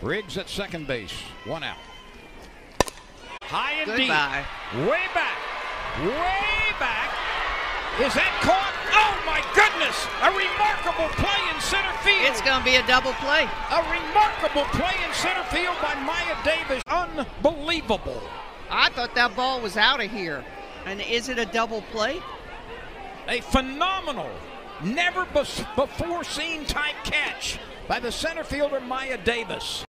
Riggs at second base. 1 out. High and Goodbye. deep. Way back. Way back. Is that caught? Oh, my goodness. A remarkable play in center field. It's going to be a double play. A remarkable play in center field by Mihyia Davis. Unbelievable. I thought that ball was out of here. And is it a double play? A phenomenal, never before seen type catch by the center fielder Mihyia Davis.